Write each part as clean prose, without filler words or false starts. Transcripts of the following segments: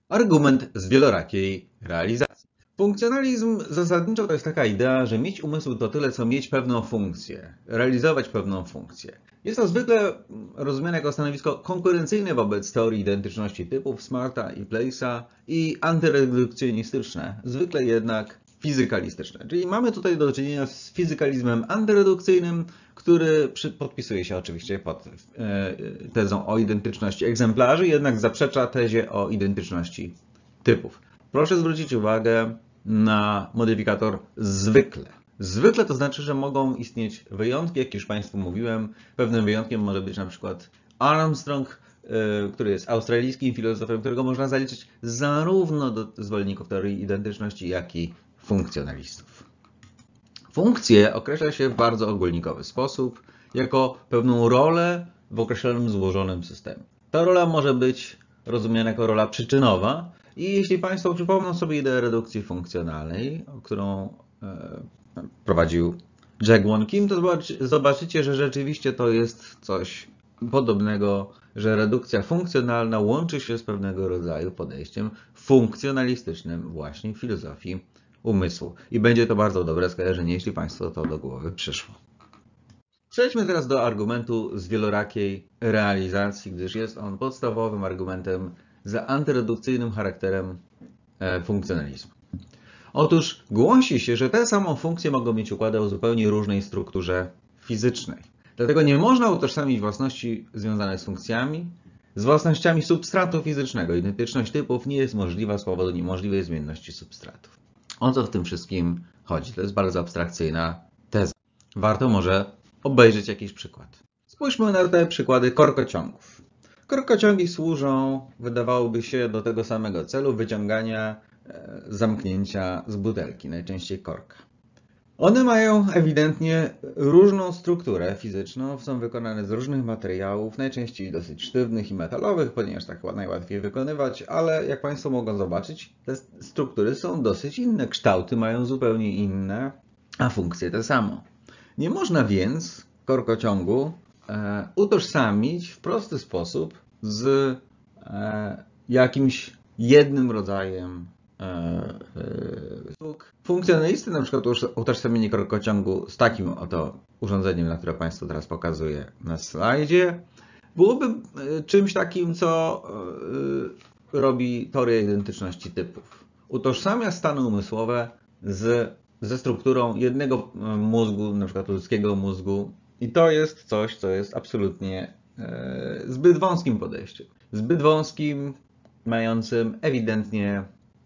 Argument z wielorakiej realizacji. Funkcjonalizm zasadniczo to jest taka idea, że mieć umysł to tyle, co mieć pewną funkcję, realizować pewną funkcję. Jest to zwykle rozumiane jako stanowisko konkurencyjne wobec teorii identyczności typów Smarta i Place'a i antyredukcjonistyczne, zwykle jednak fizykalistyczne. Czyli mamy tutaj do czynienia z fizykalizmem antyredukcyjnym, który podpisuje się oczywiście pod tezą o identyczności egzemplarzy, jednak zaprzecza tezie o identyczności typów. Proszę zwrócić uwagę na modyfikator zwykle. Zwykle to znaczy, że mogą istnieć wyjątki, jak już Państwu mówiłem. Pewnym wyjątkiem może być na przykład Armstrong, który jest australijskim filozofem, którego można zaliczyć zarówno do zwolenników teorii identyczności, jak i funkcjonalistów. Funkcję określa się w bardzo ogólnikowy sposób, jako pewną rolę w określonym złożonym systemie. Ta rola może być rozumiana jako rola przyczynowa i jeśli Państwo przypomną sobie ideę redukcji funkcjonalnej, którą prowadził Jack Won Kim, to zobaczycie, że rzeczywiście to jest coś podobnego, że redukcja funkcjonalna łączy się z pewnego rodzaju podejściem funkcjonalistycznym właśnie w filozofii umysłu. I będzie to bardzo dobre skojarzenie, jeśli Państwu to do głowy przyszło. Przejdźmy teraz do argumentu z wielorakiej realizacji, gdyż jest on podstawowym argumentem za antyredukcyjnym charakterem funkcjonalizmu. Otóż głosi się, że tę samą funkcję mogą mieć układy o zupełnie różnej strukturze fizycznej. Dlatego nie można utożsamić własności związanych z funkcjami z własnościami substratu fizycznego. Identyczność typów nie jest możliwa z powodu niemożliwej zmienności substratów. O co w tym wszystkim chodzi? To jest bardzo abstrakcyjna teza. Warto może obejrzeć jakiś przykład. Spójrzmy na te przykłady korkociągów. Korkociągi służą, wydawałoby się, do tego samego celu wyciągania zamknięcia z butelki, najczęściej korka. One mają ewidentnie różną strukturę fizyczną, są wykonane z różnych materiałów, najczęściej dosyć sztywnych i metalowych, ponieważ tak najłatwiej wykonywać, ale jak Państwo mogą zobaczyć, te struktury są dosyć inne, kształty mają zupełnie inne, a funkcje te samo. Nie można więc korkociągu utożsamić w prosty sposób z jakimś jednym rodzajem sztuk. Funkcjonalisty na przykład utożsamienie korkociągu z takim oto urządzeniem, na które Państwu teraz pokazuję na slajdzie, byłoby czymś takim, co robi teoria identyczności typów. Utożsamia stany umysłowe ze strukturą jednego mózgu, na przykład ludzkiego mózgu, i to jest coś, co jest absolutnie zbyt wąskim podejściem. Zbyt wąskim, mającym ewidentnie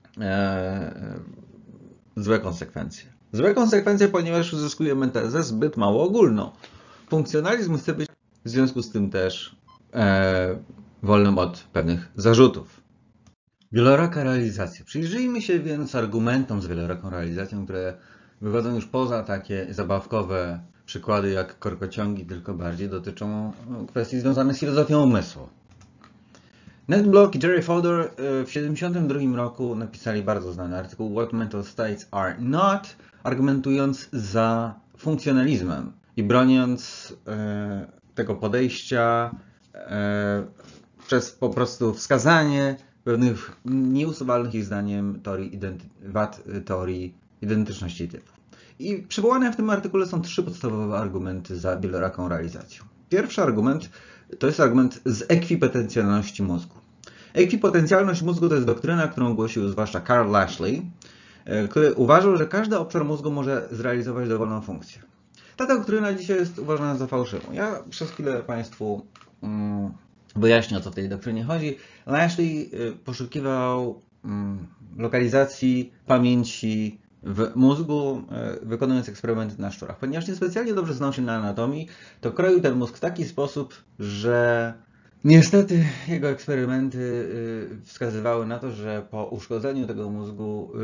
złe konsekwencje. Złe konsekwencje, ponieważ uzyskujemy tezę zbyt mało ogólną. Funkcjonalizm chce być w związku z tym też wolnym od pewnych zarzutów. Wieloraka realizacja. Przyjrzyjmy się więc argumentom z wieloraką realizacją, które wychodzą już poza takie zabawkowe przykłady jak korkociągi, tylko bardziej dotyczą kwestii związanych z filozofią umysłu. Ned Block i Jerry Fodor w 1972 roku napisali bardzo znany artykuł What Mental States Are Not, argumentując za funkcjonalizmem i broniąc tego podejścia przez po prostu wskazanie pewnych nieusuwalnych ich zdaniem wad teorii identyczności typu. I przywołane w tym artykule są trzy podstawowe argumenty za wieloraką realizacją. Pierwszy argument to jest argument z ekwipotencjalności mózgu. Ekwipotencjalność mózgu to jest doktryna, którą głosił zwłaszcza Carl Lashley, który uważał, że każdy obszar mózgu może zrealizować dowolną funkcję. Ta doktryna dzisiaj jest uważana za fałszywą. Ja przez chwilę Państwu wyjaśnię, o co w tej doktrynie chodzi. Lashley poszukiwał lokalizacji pamięci w mózgu, wykonując eksperymenty na szczurach. Ponieważ niespecjalnie dobrze znał się na anatomii, to kroił ten mózg w taki sposób, że niestety jego eksperymenty wskazywały na to, że po uszkodzeniu tego mózgu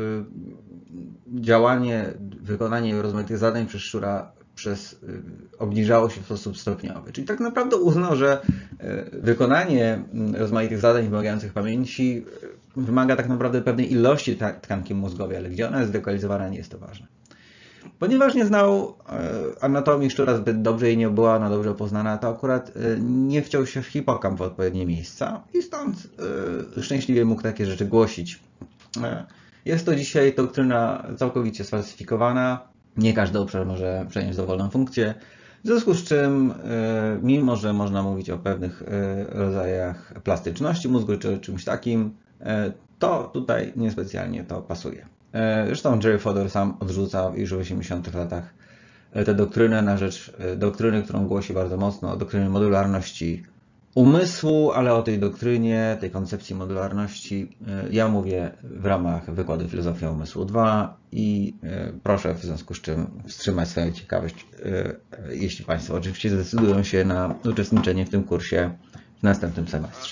wykonanie rozmaitych zadań przez szczura obniżało się w sposób stopniowy. Czyli tak naprawdę uznał, że wykonanie rozmaitych zadań wymagających pamięci wymaga tak naprawdę pewnej ilości tkanki mózgowej, ale gdzie ona jest zlokalizowana, nie jest to ważne. Ponieważ nie znał anatomii szczura zbyt dobrze i nie była ona dobrze poznana, to akurat nie wciął się w hipokamp w odpowiednie miejsca i stąd szczęśliwie mógł takie rzeczy głosić. Jest to dzisiaj doktryna całkowicie sfalsyfikowana. Nie każdy obszar może przejąć dowolną funkcję. W związku z czym, mimo że można mówić o pewnych rodzajach plastyczności mózgu czy czymś takim, to tutaj niespecjalnie to pasuje. Zresztą Jerry Fodor sam odrzuca już w 80-tych latach tę doktrynę na rzecz doktryny, którą głosi bardzo mocno, doktryny modularności umysłu, ale o tej doktrynie, tej koncepcji modularności ja mówię w ramach wykładu Filozofia Umysłu 2 i proszę w związku z czym wstrzymać swoją ciekawość, jeśli Państwo oczywiście zdecydują się na uczestniczenie w tym kursie w następnym semestrze.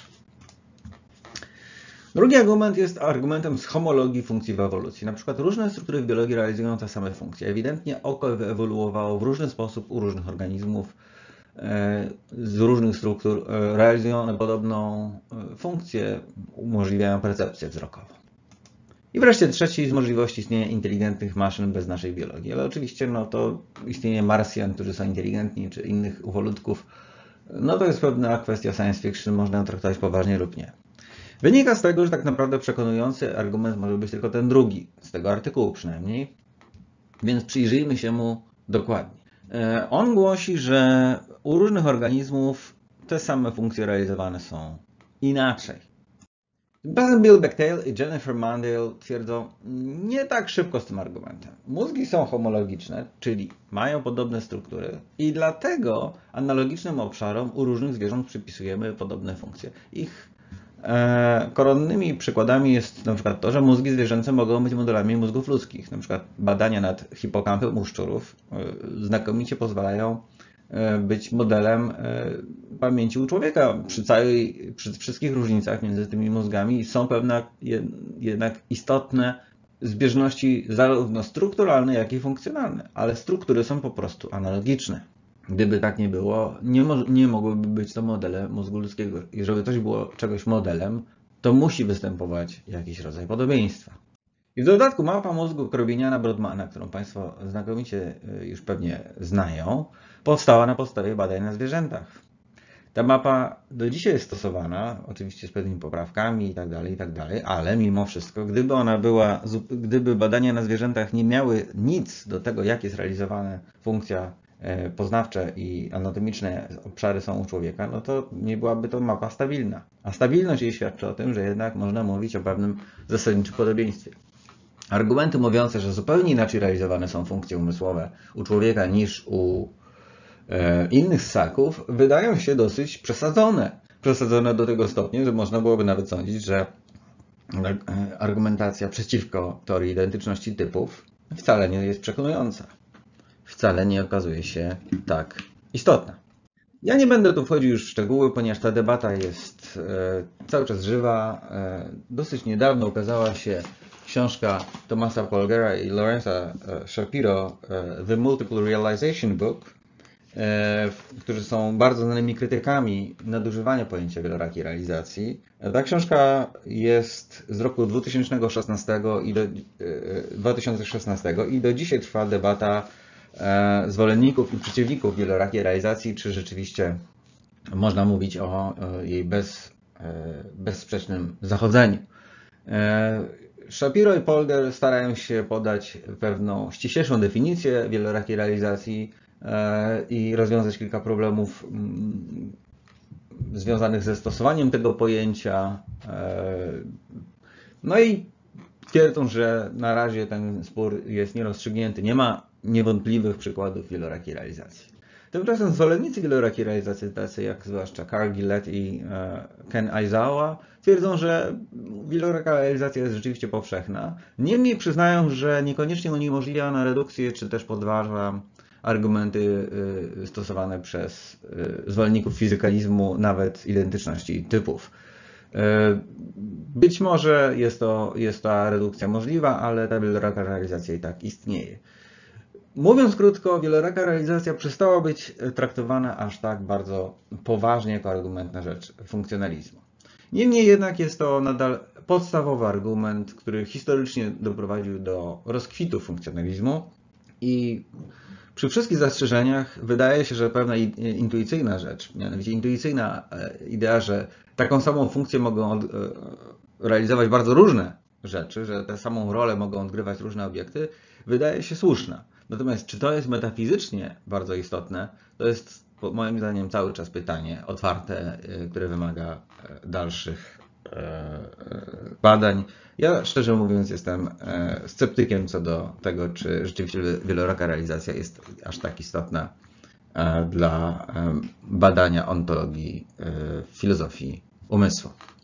Drugi argument jest argumentem z homologii funkcji w ewolucji. Na przykład różne struktury w biologii realizują te same funkcje. Ewidentnie oko wyewoluowało w różny sposób u różnych organizmów, z różnych struktur realizują one podobną funkcję, umożliwiają percepcję wzrokową. I wreszcie trzeci z możliwości istnienia inteligentnych maszyn bez naszej biologii. Ale oczywiście to istnienie Marsjan, którzy są inteligentni, czy innych ufolutków, to jest pewna kwestia science fiction, można ją traktować poważnie lub nie. Wynika z tego, że tak naprawdę przekonujący argument może być tylko ten drugi, z tego artykułu przynajmniej, więc przyjrzyjmy się mu dokładnie. On głosi, że u różnych organizmów te same funkcje realizowane są inaczej. Tymczasem Bill Bechtel i Jennifer Mandel twierdzą nie tak szybko z tym argumentem. Mózgi są homologiczne, czyli mają podobne struktury i dlatego analogicznym obszarom u różnych zwierząt przypisujemy podobne funkcje. Ich koronnymi przykładami jest na przykład to, że mózgi zwierzęce mogą być modelami mózgów ludzkich. Na przykład badania nad hipokampem u szczurów znakomicie pozwalają być modelem pamięci u człowieka. Przy wszystkich różnicach między tymi mózgami są pewne jednak istotne zbieżności zarówno strukturalne, jak i funkcjonalne, ale struktury są po prostu analogiczne. Gdyby tak nie było, nie mogłyby być to modele mózgu ludzkiego. I żeby coś było czegoś modelem, to musi występować jakiś rodzaj podobieństwa. I w dodatku mapa mózgu Korbiniana-Brodmana, którą Państwo znakomicie już pewnie znają, powstała na podstawie badań na zwierzętach. Ta mapa do dzisiaj jest stosowana, oczywiście z pewnymi poprawkami itd., ale mimo wszystko, gdyby badania na zwierzętach nie miały nic do tego, jak jest realizowana funkcja poznawcze i anatomiczne obszary są u człowieka, to nie byłaby to mapa stabilna. A stabilność jej świadczy o tym, że jednak można mówić o pewnym zasadniczym podobieństwie. Argumenty mówiące, że zupełnie inaczej realizowane są funkcje umysłowe u człowieka niż u innych ssaków, wydają się dosyć przesadzone. Przesadzone do tego stopnia, że można byłoby nawet sądzić, że argumentacja przeciwko teorii identyczności typów wcale nie jest przekonująca. Wcale nie okazuje się tak istotna. Ja nie będę tu wchodził już w szczegóły, ponieważ ta debata jest cały czas żywa. Dosyć niedawno ukazała się książka Thomasa Polgera i Lorenza Shapiro, The Multiple Realization Book, którzy są bardzo znanymi krytykami nadużywania pojęcia wielorakiej realizacji. Ta książka jest z roku 2016 i do dzisiaj trwa debata zwolenników i przeciwników wielorakiej realizacji, czy rzeczywiście można mówić o jej bezsprzecznym zachodzeniu. Shapiro i Polger starają się podać pewną ściślejszą definicję wielorakiej realizacji i rozwiązać kilka problemów związanych ze stosowaniem tego pojęcia. No i twierdzą, że na razie ten spór jest nierozstrzygnięty. Nie ma niewątpliwych przykładów wielorakiej realizacji. Tymczasem zwolennicy wielorakiej realizacji, tacy jak zwłaszcza Carl Gillett i Ken Aizawa, twierdzą, że wieloraka realizacja jest rzeczywiście powszechna. Niemniej przyznają, że niekoniecznie uniemożliwia ona redukcję, czy też podważa argumenty stosowane przez zwolenników fizykalizmu, nawet identyczności typów. Być może jest ta redukcja możliwa, ale ta wieloraka realizacja i tak istnieje. Mówiąc krótko, wieloraka realizacja przestała być traktowana aż tak bardzo poważnie jako argument na rzecz funkcjonalizmu. Niemniej jednak jest to nadal podstawowy argument, który historycznie doprowadził do rozkwitu funkcjonalizmu I przy wszystkich zastrzeżeniach wydaje się, że pewna intuicyjna rzecz, mianowicie intuicyjna idea, że taką samą funkcję mogą realizować bardzo różne rzeczy, że tę samą rolę mogą odgrywać różne obiekty, wydaje się słuszna. Natomiast czy to jest metafizycznie bardzo istotne, to jest moim zdaniem cały czas pytanie otwarte, które wymaga dalszych badań. Ja szczerze mówiąc jestem sceptykiem co do tego, czy rzeczywiście wieloraka realizacja jest aż tak istotna dla badania ontologii filozofii umysłu.